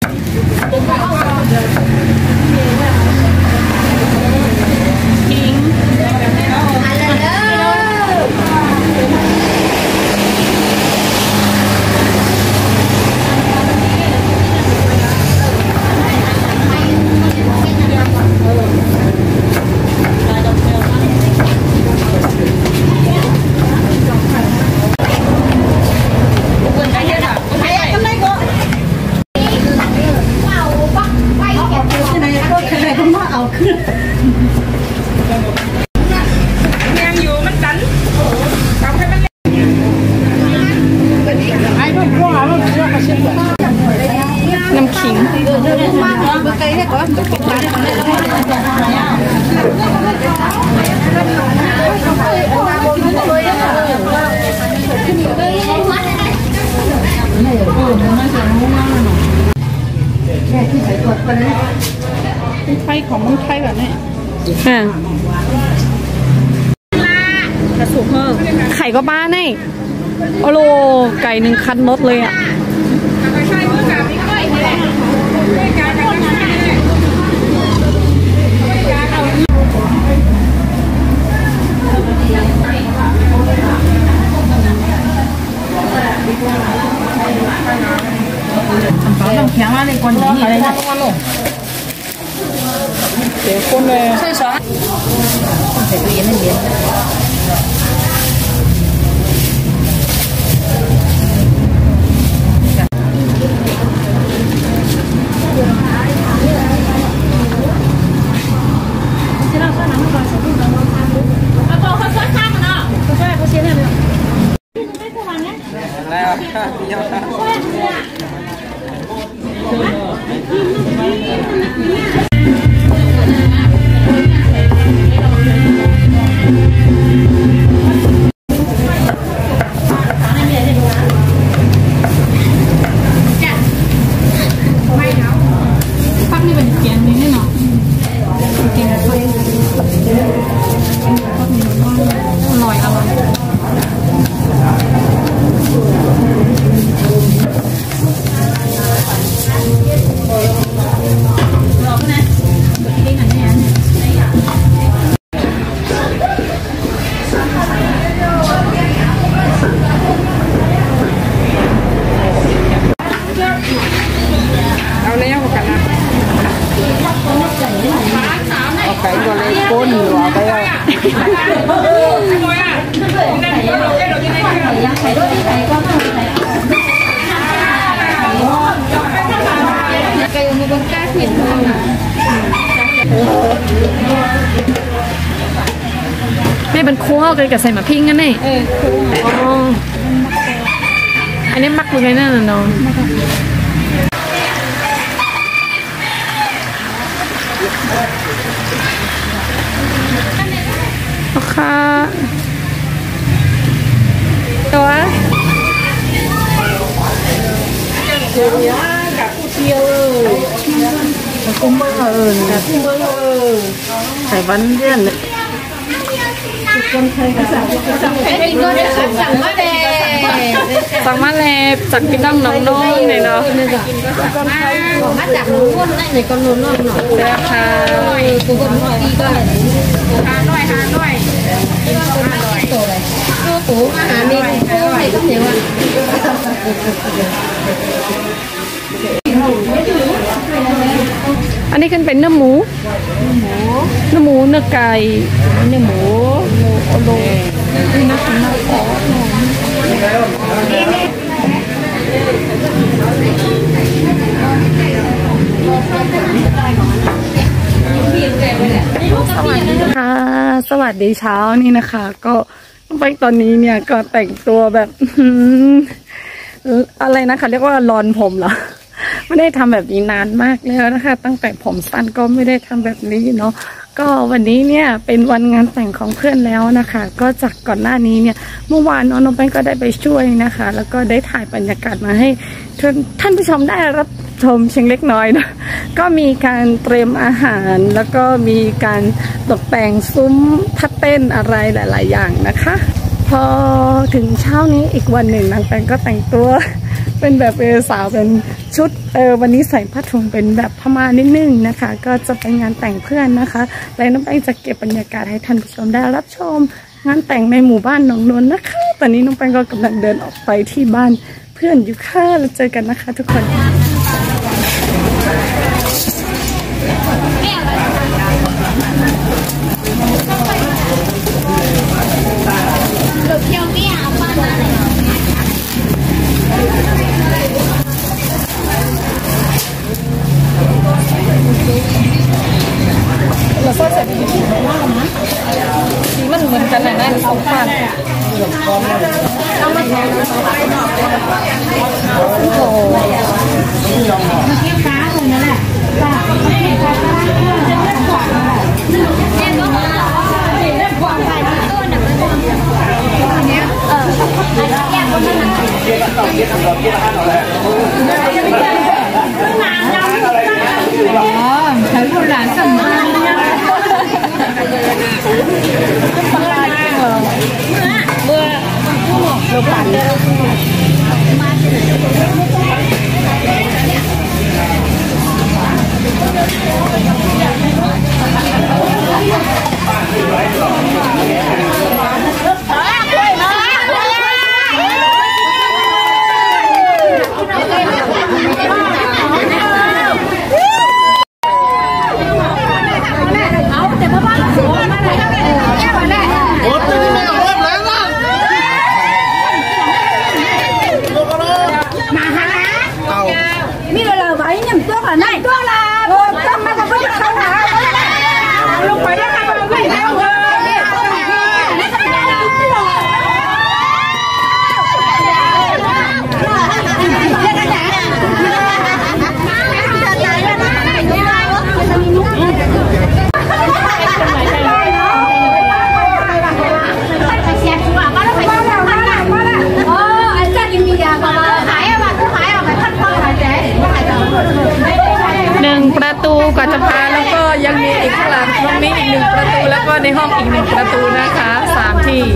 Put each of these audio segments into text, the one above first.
น้ำขิงไทยของเมืองไทยแบบนี้กระสุนไข่ก็บ้านนี่โอ้โหไก่1 คันรถเลยอ่ะต้องแข็งว่าในคนนี้อะไรนะเดี๋ยวคนเลยใช่สองใส่ตู้เย็นให้เย็นไม่เป็นคั่วกันกับใส่หมาพิ้งกันนี่อันนี้มักเลยนั่นน่ะน้องค่ะตัวกับผู้เที่ยวกุ้งเบอร์กับกุ้งเบอร์ใส่วันเดือนเลยคนไทยสั่งมาเลยจากพี่น้องน้องโน้นเลยเนาะมาจากนู้นได้ในคนนู้นหน่อยเด้อค่ะกูคนน้อยดีก็หาหน่อยกูอาหารดีกูใส่ก็เหนียวอ่ะอันนี้ขึ้นเป็นเนื้อหมูเนื้อไก่เนื้อหมูโอโลนี่นะคุณน้าขอสวัสดีเช้านี่นะคะก็ไปตอนนี้เนี่ยก็แต่งตัวแบบอะไรนะคะเรียกว่าลอนผมเหรอไม่ได้ทำแบบนี้นานมากแล้วนะคะตั้งแต่ผมสั้นก็ไม่ได้ทำแบบนี้เนาะก็วันนี้เนี่ยเป็นวันงานแต่งของเพื่อนแล้วนะคะก็จากก่อนหน้านี้เนี่ยเมื่อวานน้องแป้งก็ได้ไปช่วยนะคะแล้วก็ได้ถ่ายบรรยากาศมาให้ท่านผู้ชมได้รับชมเชียงเล็กน้อยนะก็มีการเตรียมอาหารแล้วก็มีการตกแต่งซุ้มทัดเต้นอะไรหลายๆอย่างนะคะพอถึงเช้านี้อีกวันหนึ่งนางแป้งก็แต่งตัวเป็นแบบสาวเป็นชุดวันนี้ใส่ผ้าถุงเป็นแบบพม่านิดนึงนะคะก็จะไปงานแต่งเพื่อนนะคะและน้องแป้งจะเก็บบรรยากาศให้ท่านผู้ชมได้รับชมงานแต่งในหมู่บ้านหนองนวลนะคะตอนนี้น้องแป้งก็กำลังเดินออกไปที่บ้านเพื่อนอยู่ค่ะแล้วเจอกันนะคะทุกคนเราชอบใส่ดีมากนะสีมันเหมือนกันเลยนะสองพันเอามาแทนโอ้โหเทียบฟ้าเลยนั่นแหละจ้าเทียบฟ้าเรื่องความไปต้นเนี่ยมันตัวเนี้ยแยกคนนั้นใช้คนหลานสั่งมาเมื่อเราปั่นประตูก่อนจะพาแล้วก็ยังมีอีกข้างหลังตรงนี้อีก1ประตูแล้วก็ในห้องอีก1ประตูนะคะ3ที่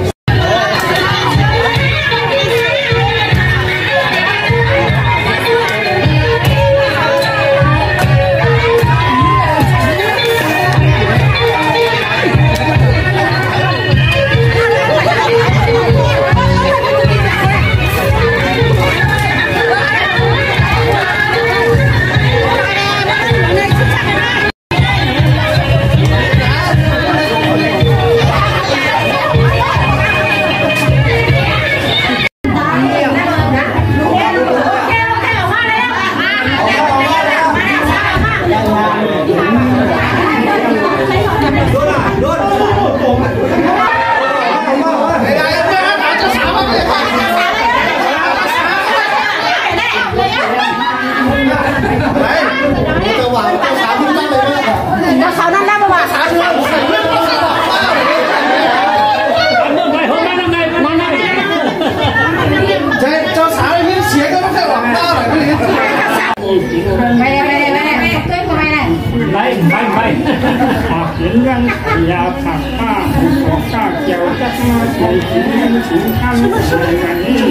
人呀，ผักป้าของข้าเกี่ยวจักมาใส่ชิ้นชิ้นข้างใส่กันนี่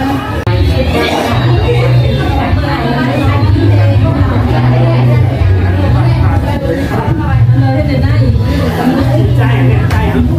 ใจเนี่ยใจ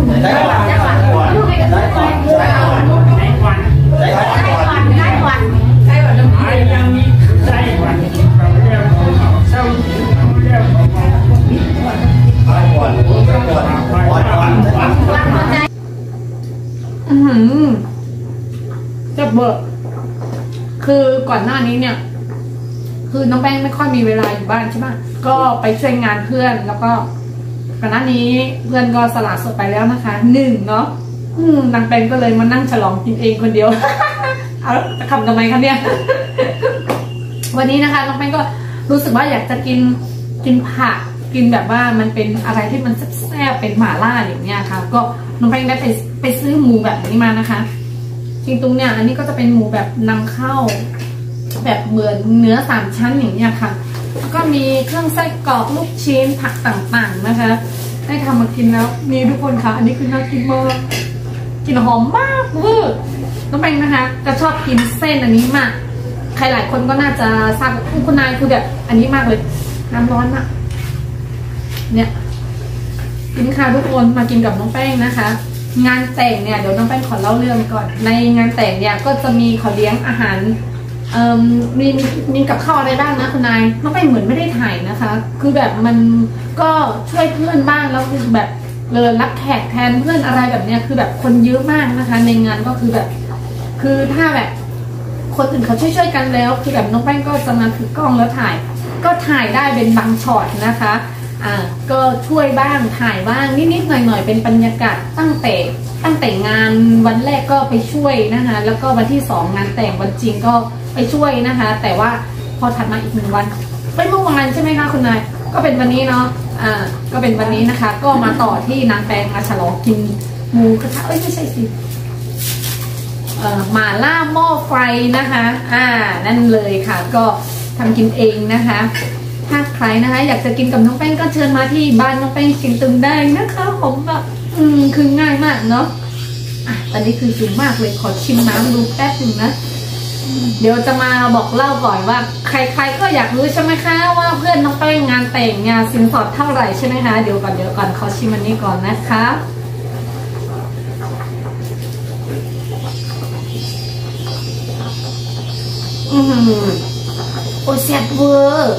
จะเบอร์คือก่อนหน้านี้เนี่ยคือน้องแป้งไม่ค่อยมีเวลาอยู่บ้านใช่ไหมก็ไปช่วยงานเพื่อนแล้วก็ก่อนหน้านี้เพื่อนก็สละโสดไปแล้วนะคะ1เนาะนางแป้งก็เลยมานั่งฉลองกินเองคนเดียว เอาทำทำไมคะเนี่ย วันนี้นะคะน้องแป้งก็รู้สึกว่าอยากจะกินผักกินแบบว่ามันเป็นอะไรที่มันแซ่บเป็นหม่าล่าอย่างเงี้ยค่ะก็น้องแป้งได้ไปซื้อหมูแบบนี้มานะคะจริงตรงเนี้ยอันนี้ก็จะเป็นหมูแบบนำเข้าแบบเหมือนเนื้อ3 ชั้นอย่างเงี้ยค่ะแล้วก็มีเครื่องไส้กรอกลูกชิ้นผักต่างๆนะคะได้ทำมากินแล้วนี่ทุกคนค่ะอันนี้คือน่ากินมากกินหอมมากเวอร์น้องแป้งนะคะจะชอบกินเส้นอันนี้มากใครหลายคนก็น่าจะทราบคุณนายคือแบบอันนี้มากเลยน้ำร้อนมากเนี่ยกินค่ะทุกคนมากินกับน้องแป้งนะคะ งานแต่งเนี่ยเดี๋ยวน้องแป้งขอเล่าเรื่องก่อนในงานแต่งเนี่ยก็จะมีขอเลี้ยงอาหารมีกับข้าวอะไรบ้างนะคุณนายน้องแป้งเหมือนไม่ได้ถ่ายนะคะ คือแบบมันก็ช่วยเพื่อนบ้างแล้วคือแบบรับแขกแทนเพื่อนอะไรแบบเนี้ยคือแบบคนเยอะมากนะคะ ในงานก็คือแบบคือถ้าแบบคนอื่นเขาช่วยกันแล้วคือแบบน้องแป้งก็จะมาถือกล้องแล้วถ่ายก็ถ่ายได้เป็นบางช็อตนะคะก็ช่วยบ้างถ่ายบ้างนิดๆหน่อยๆเป็นบรรยากาศตั้งแต่งานวันแรกก็ไปช่วยนะคะแล้วก็วันที่2งานแต่งวันจริงก็ไปช่วยนะคะแต่ว่าพอถัดมาอีก1 วันเป็นเมื่อวานใช่ไหมคะคุณนายก็เป็นวันนี้เนาะก็เป็นวันนี้นะคะก็มาต่อที่นางแปงมาฉลองกินหมูกระทะไม่ใช่สิหม่าล่าหม้อไฟนะคะนั่นเลยค่ะก็ทำกินเองนะคะถ้าใครนะคะอยากจะกินกับน้องแป้งก็เชิญมาที่บ้านน้องแป้งกินตึงได้นะคะผมแบบคือง่ายมากเนาะตอนนี้คือจุ่มมากเลยขอชิมน้ำดูแป๊บนึงนะเดี๋ยวจะมาบอกเล่าก่อนว่าใครๆก็อยากรู้ใช่ไหมคะว่าเพื่อนน้องแป้งงานแต่งงานสินสอดเท่าไหร่ใช่ไหมคะเดี๋ยวก่อนขอชิมอันนี้ก่อนนะคะโอเซียดเวอร์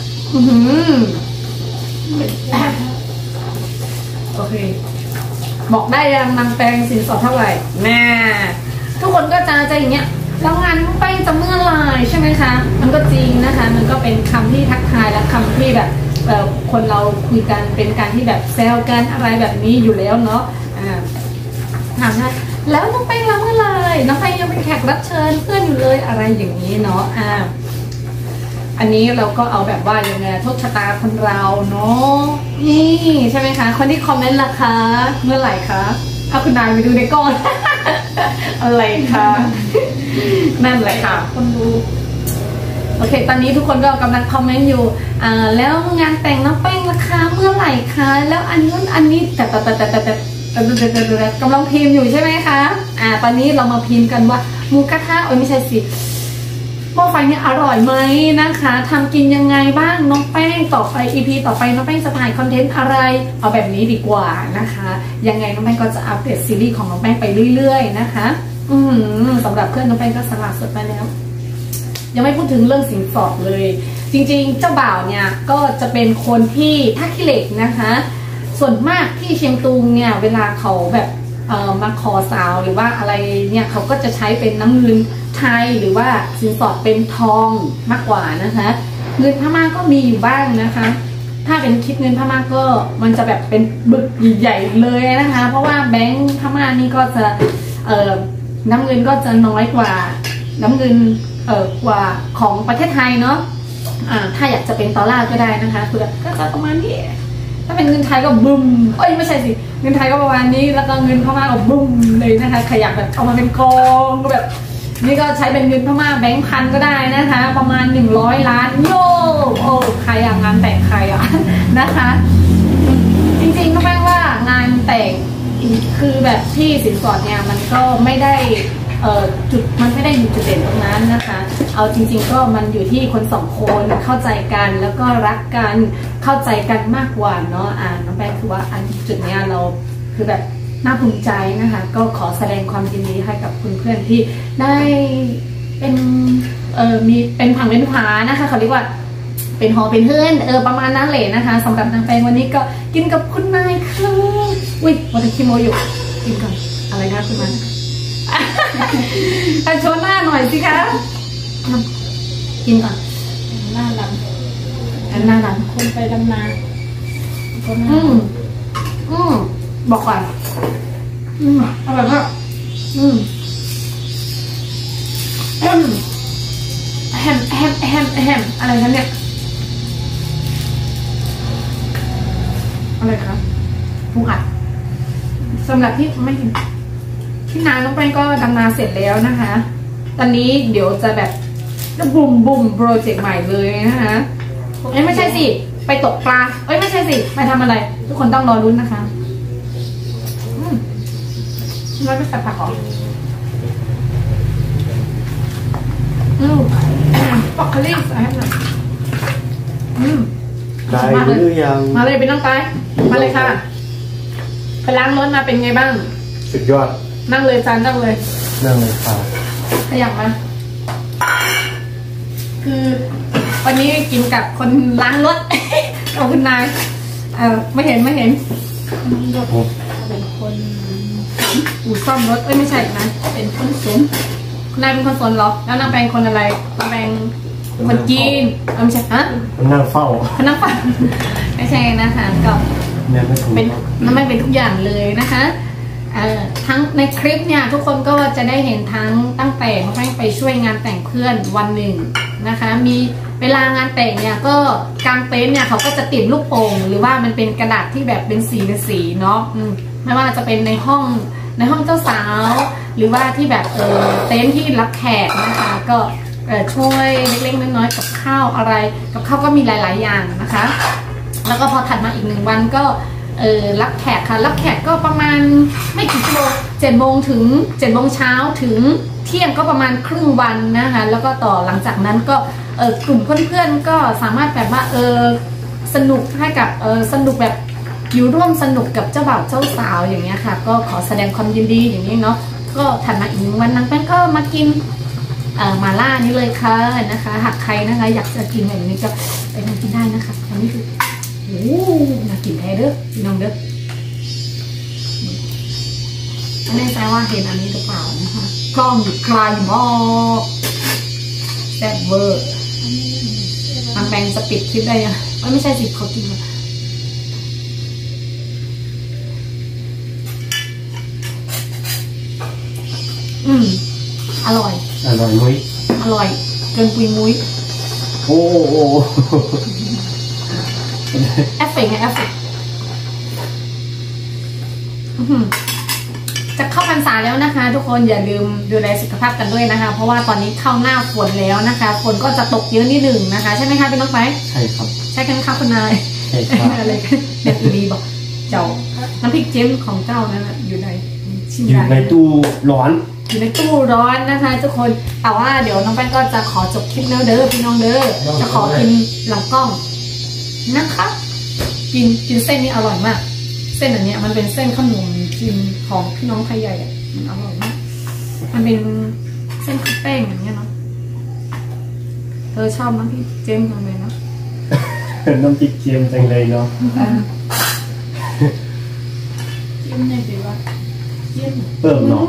โอเคบอกได้ยังนางแปลงสินสอดเท่าไหร่แม่ทุกคนก็จะอย่างเงี้ยแล้วงานน้องแป้งจะเมื่อไหร่ใช่ไหมคะมันก็จริงนะคะมันก็เป็นคำที่ทักทายและคำที่แบบคนเราคุยกันเป็นการที่แบบแซวกันอะไรแบบนี้อยู่แล้วเนาะถามนะแล้วน้องแป้งรับเมื่อไหร่น้องแป้งยังเป็นแขกรับเชิญเพื่อนอยู่เลยอะไรอย่างนี้เนาะอันนี้เราก็เอาแบบว่ายังไงโชคชะตาคนเราเนาะนี่ใช่ไหมคะคนที่คอมเมนต์ล่ะคะเมื่อไหร่คะเอาคุณนายไปดูในกล้อง อะไรคะนั่นแหละค่ะคนดูโอเคตอนนี้ทุกคนก็กำลังคอมเมนต์อยู่แล้วงานแต่งน้องแป้งราคาเมื่อไหร่คะแล้วอันนี้แต่กำลังพิมพ์อยู่ใช่ไหมคะตอนนี้เรามาพิมพ์กันว่าหมูกระทะไม่ใช่สิหม้อไฟเนี่ยอร่อยไหมนะคะทำกินยังไงบ้างน้องแป้งต่อไป EP ต่อไปน้องแป้งจะถ่ายคอนเทนต์อะไรเอาแบบนี้ดีกว่านะคะยังไงน้องแป้งก็จะอัปเดตซีรีส์ของน้องแป้งไปเรื่อยๆนะคะสำหรับเพื่อนน้องแป้งก็สละสดไปแล้วยังไม่พูดถึงเรื่องสินสอดเลยจริงๆเจ้าบ่าวเนี่ยก็จะเป็นคนที่ท่าขี้เหล็กนะคะส่วนมากที่เชียงตุงเนี่ยเวลาเขาแบบมาขอสาวหรือว่าอะไรเนี่ยเขาก็จะใช้เป็นน้ำเงินไทยหรือว่าสินสอดเป็นทองมากกว่านะคะเงินพม่าก็มีอยู่บ้างนะคะถ้าเป็นคิดเงินพม่าก็มันจะแบบเป็นบึกใหญ่เลยนะคะเพราะว่าแบงค์พม่านี่ก็จะน้ำเงินก็จะน้อยกว่าน้ำเงินกว่าของประเทศไทยเนาะถ้าอยากจะเป็นดอลลาร์ก็ได้นะคะคือก็จะประมาณนี้ถ้าเป็นเงินไทยก็บึ้มไม่ใช่สิเงินไทยก็ประมาณนี้แล้วก็เงินพม่าก็บึ้มเลยนะคะขยับแบบเอามาเป็นกองก็แบบนี่ก็ใช้เป็นเงินพม่าแบงค์พันก็ได้นะคะประมาณ100 ล้านโย่ใครอยากงานแต่งใครนะคะจริงๆก็แปลว่างานแต่งคือแบบที่สินสอดเนี่ยมันก็ไม่ได้จุดมันไม่ได้อยู่จุดเด่นตรงนั้นนะคะเอาจริงๆก็มันอยู่ที่คน2 คนเข้าใจกันแล้วก็รักกันเข้าใจกันมากกว่าเนาะน้องแป้งคือว่าอันจุดเนี้ยเราคือแบบน่าภูมิใจนะคะก็ขอแสดงความยินดีให้กับคุณเพื่อนที่ได้เป็นมีเป็นผังเป็นผานะคะเขาเรียกว่าเป็นหอเป็นเพื่อนประมาณนั้นเลยนะคะสำหรับนางแป้งวันนี้ก็กินกับคุณนายค่ะอุ้ยวันนี้คิโมอยู่กินก่อนอะไรนะคุณมันโชว์หน้าหน่อยสิคะกินก่อนหน้าดำคนไปดำนาบอกก่อนอร่อยมากแฮมอะไรคะเนี่ยอะไรคะปูอัดสำหรับที่ไม่กินที่นาน้องแป้งก็ดำนาเสร็จแล้วนะคะตอนนี้เดี๋ยวจะแบบบุ่มโปรเจกต์ใหม่เลยนะคะไม่ใช่สิไปตกปลาไม่ใช่สิไปทำอะไรทุกคนต้องรอรุ้นนะคะเราไม่ใส่ผักหรอปอกคลี่ใส่ให้หน่อยได้หรือยังมาเลยเป็นน้องไปมาเลยค่ะไปล้างรถมาเป็นไงบ้างสุดยอดนั่งเลยจานนั่งเลยค่ะขยับมาคือวันนี้กินกับคนล้างรถกับคุณนายไม่เห็นเป็นคนอู่ซ่อมรถไม่ใช่นะเป็นคนสนคุณนายเป็นคนสนหรอแล้วนางแปลงคนอะไรนางแปลงคนจีนไม่ใช่ฮะนั่งเฝ้าไม่ใช่นะคะก็เป็นมันไม่เป็นทุกอย่างเลยนะคะทั้งในคลิปเนี่ยทุกคนก็จะได้เห็นทั้งตั้งแต่น้องแป้งไปช่วยงานแต่งเพื่อนวันหนึ่งนะคะมีเวลางานแต่งเนี่ยก็กางเต็นท์เนี่ยเขาก็จะติดลูกโป่งหรือว่ามันเป็นกระดาษที่แบบเป็นสีเนาะไม่ว่าจะเป็นในห้องเจ้าสาวหรือว่าที่แบบเต็นท์ที่รับแขกนะคะก็ช่วยเล็กๆน้อยๆกับข้าวอะไรกับข้าวก็มีหลายๆอย่างนะคะแล้วก็พอถัดมาอีก1 วันก็รับแขกค่ะรับแขกก็ประมาณไม่กี่ชั่วโมง7 โมงถึง7 โมงเช้าถึงเที่ยงก็ประมาณครึ่งวันนะคะแล้วก็ต่อหลังจากนั้นก็กลุ่มเพื่อนๆก็สามารถแบบว่าสนุกให้กับสนุกแบบอยู่ร่วมสนุกกับเจ้าบ่าวเจ้าสาวอย่างเงี้ยค่ะก็ขอแสดงความยินดีอย่างนี้เนาะก็ถัดมาอีก1 วันนางแป้งก็มากินมาล่านี่เลยค่ะนะคะหากใครนะคะอยากจะกินแบบนี้ก็ไปทำกินได้นะคะอันนี้คือโอ้น่ากินแท้เด้อพี่น้องเด้อไม่แน่ใจว่าเห็นอันนี้หรือเปล่านะคะกล้องอยู่ไกลมากแซ่บเวอร์ทางแปงจะปิดคลิปได้ยังไม่ใช่สิเขากินอร่อยมุ้ยอร่อยเกินปุยมุ้ยโอ้แอฟเฟกต์ไงแอฟเฟกต์จะเข้าพรรษาแล้วนะคะทุกคนอย่าลืมดูแลสุขภาพกันด้วยนะคะเพราะว่าตอนนี้เข้าหน้าฝนแล้วนะคะฝนก็จะตกเยอะนิดหนึ่งนะคะใช่ไหมคะพี่น้องไปใช่ครับใช่กันค่ะคุณนายใช่ครับอะไรเด็ดดีบอกเจ้าน้ำพริกเจมของเจ้านั่นอยู่ในตู้ร้อนอยู่ในตู้ร้อนนะคะทุกคนแต่ว่าเดี๋ยวน้องแป้งก็จะขอจบคลิปแล้วเด้อพี่น้องเด้อจะขอกินหลังกล้องนะคะกินเส้นนี้อร่อยมากเส้นอันนี้มันเป็นเส้นขนมจีนของพี่น้องไทยใหญ่มันอร่อยมากมันเป็นเส้นข้าวแป้งอย่างเงี้ยเนาะเธอชอบน้ำพริกเจมจังเลยเนาะน้ำพริกเจมจังเลยเนาะเจมเนี่ยสิวะเพิ่มเนาะ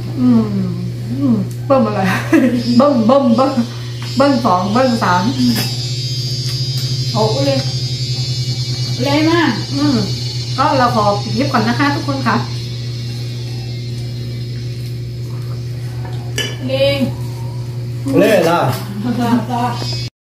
เพิ่มอะไรเบิ้ง2 เบิ้ง3โอ้เลยมากก็เราขอปิดคลิปก่อนนะคะทุกคนค่ะเล่ล่ะ